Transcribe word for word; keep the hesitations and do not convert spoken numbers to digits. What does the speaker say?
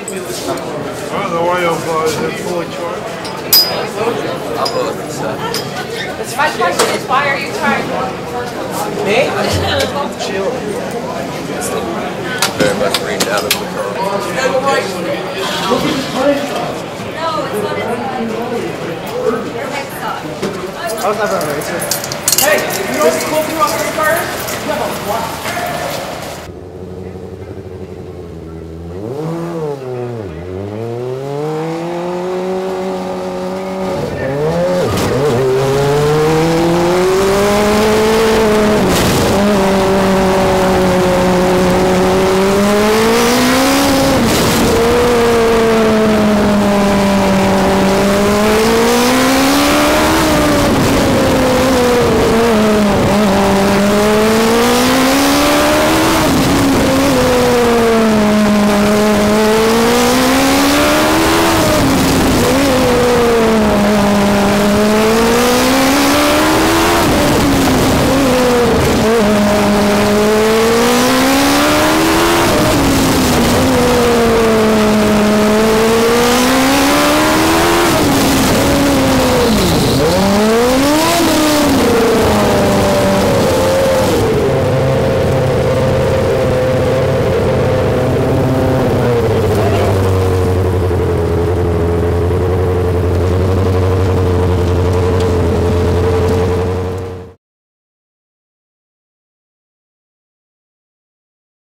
Oh, the oil uh, is it fully charged? I'll go with this stuff. My question is, why are you charging? Me? Chill. Very much reach out of the car. No, it's not inside. Your head's not. I was never a racer. Hey, you know what the cool thing about this car is? You have a block.